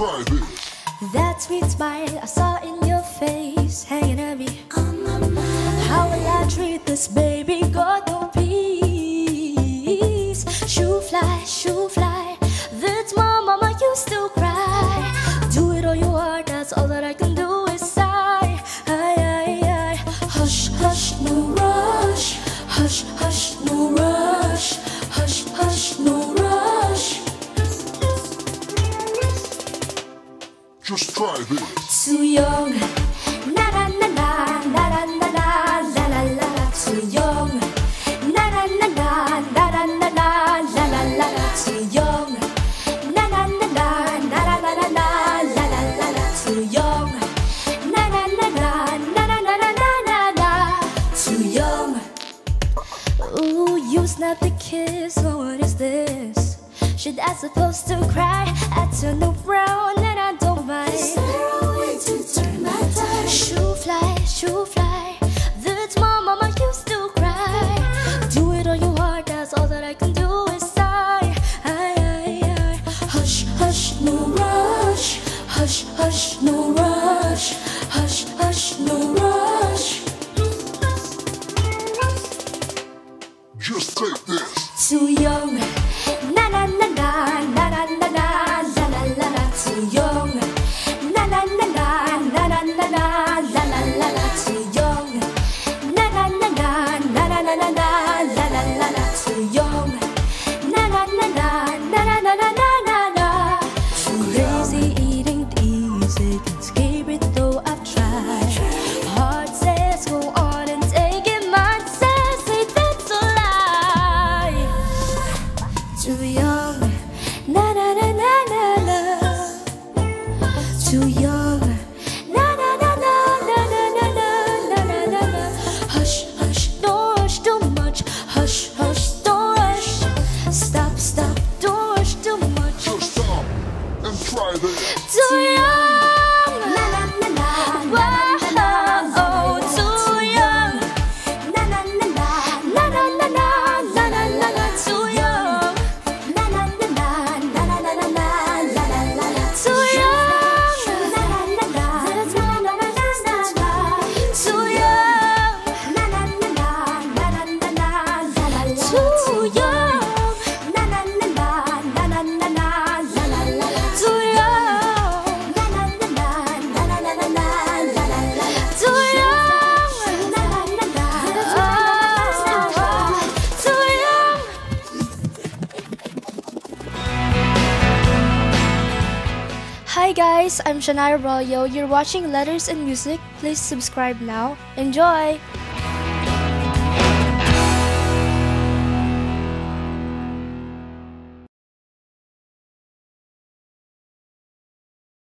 try this. That sweet smile I saw in your face, hanging at me on my mind. How will I treat this baby? God, no peace. Shoe fly, that's my mama used to cry. Do it all you want, that's all that I can do is sigh. Hush, hush, no rush. Hush, hush, no rush. Hush, hush, no rush. Just try this. Too young, na na na na na na na na la la la la. Too young, na na na na na na na na la la la la. Too young, na na na na na na na na na la la la la. Too young, na na na na na na na na na na. Too young. Ooh, you snapped the kiss. Oh, what is this? Should I supposed to cry? I turn around and I don't mind. Is there a way to turn my tide? Shoe fly, that's my mama used to cry. Do it all you want, that's all that I can do is sigh. Hush, hush, no rush. Hush, hush, no rush. Hush, hush, no rush. Just take this. Too young, na na na na na na na na la la la la. Too young, na na na na na na na na la la la la. Too young, na na na na na na na na na la la la la. Too young, na na na na na na na na na na. Too lazy, eating easy, can't escape it though I've tried. Heart says go on and take it, mind says say that's a lie. Too young, na na na na na na. Too young, na na na na na na na na na na na na. Hush, hush, don't rush too much. Hush, hush, don't rush. Stop, stop, don't rush too much. Just stop and try this. Too young, na na na na na na. Oh, too young, na na na na na na na na na na na. Too young, na na na na na na na na na la la la la. Too young, na na na na na na na na na. Too young, na na na na na na na na la la la. Too young, na na na na na na na na la la la. Too young, na na na na na na na na la la la. Too young, na na na na too young. Hi guys, I'm Shaniah Rollo. You're watching Letters and Music. Please subscribe now. Enjoy!